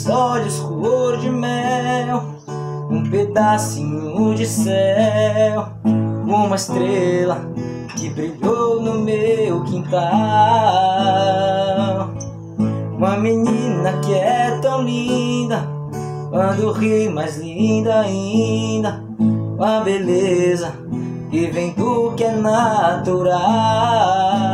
olhos cor de mel, um pedacinho de céu, uma estrela que brilhou no meu quintal. Uma menina que é tão linda, quando ri mais linda ainda, uma beleza que vem do que é natural.